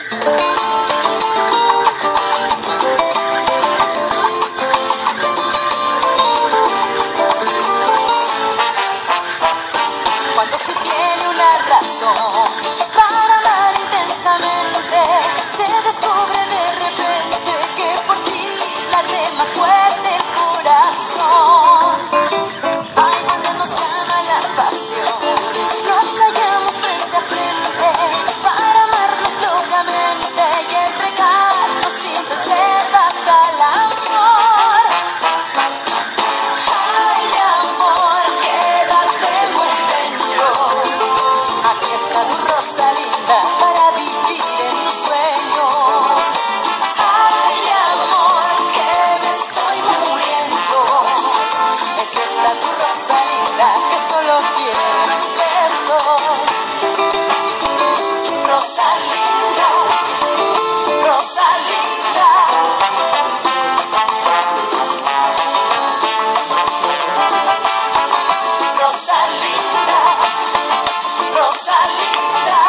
Cuando se tiene una razón para amar intensamente, se descubre de repente que por ti late más fuerte el corazón. Ay, cuando nos llama la pasión, nos hallamos frente a frente para amarnos locamente y entregarnos sin reservas al amor. Ay, amor, quédate muy dentro. Aquí está tu rosa linda para vivir en tus sueños. Ay, amor, que me estoy muriendo. Es esta tu rosa linda que solo quiere tus besos. Rosa linda, rosa linda. Rosa linda, rosa linda.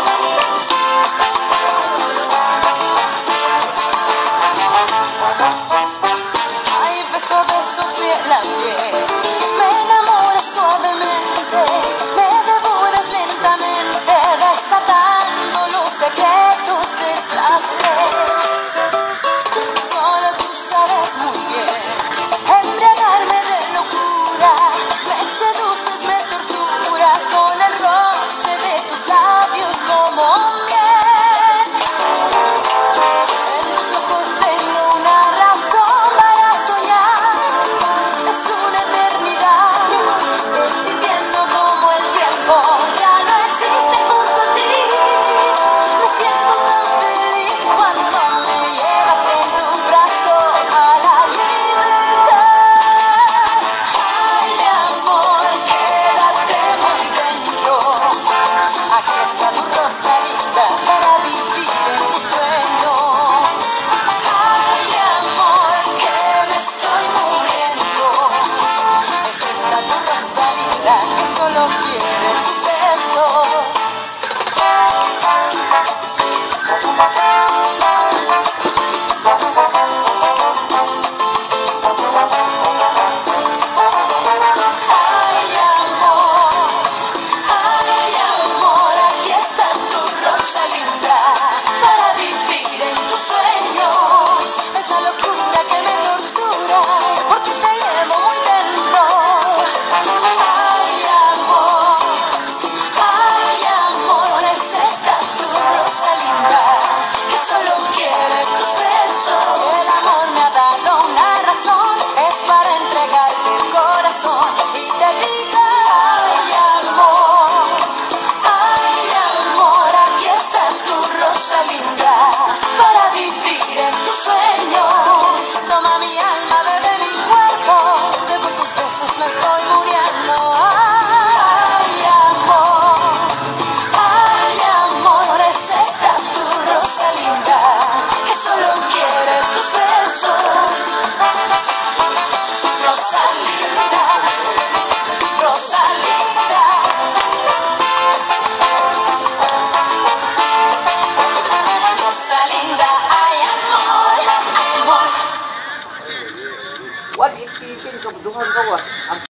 Ay, beso a beso, piel a piel, me enamoras suavemente, me devoras lentamente, desatando los secretos del placer. Solo tú sabes muy bien embriagarme de locura, me seduces, me torturas con el roce de tus labios como miel. En tus ojos tengo una razón para soñar, es una eternidad, sintiendo como el tiempo ya no existe junto a ti. Me siento tan feliz cuando me llevas en tus brazos a la libertad. Ay, amor, quédate muy dentro. Aquí está tu rosa linda para vivir en tus sueños. Ay, amor, que me estoy muriendo. Es esta tu rosa linda que solo quiere tus besos. Ay, amor, aquí está tu rosa linda para vivir en tus sueños. Es la locura que me tortura porque te llevo muy dentro. Ay, amor, es esta tu rosa linda que solo quiere tus besos. Si el amor me ha dado una razón, es para entregarte el corazón y te diga: ay, amor, aquí está tu rosa linda para vivir en tus sueños. Toma mi alma, bebe mi cuerpo, que por tus besos me estoy muriendo. Ay, amor, es esta tu rosa linda que solo quiere tus besos. Rosa linda, rosa linda. Rosa linda, ay, amor, amor. What is keeping kebutuhan ko